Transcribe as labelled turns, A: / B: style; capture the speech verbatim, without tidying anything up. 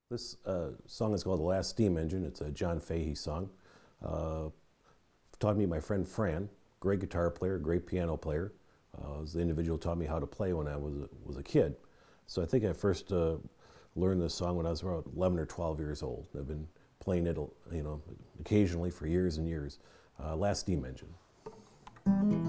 A: This uh, song is called The Last Steam Engine. It's a John Fahey song. Uh, taught me my friend Fran, great guitar player, great piano player. Uh, was the individual who taught me how to play when I was a, was a kid. So I think I first uh, learned this song when I was around eleven or twelve years old. I've been playing it, you know, occasionally for years and years. Uh, Last Steam Engine.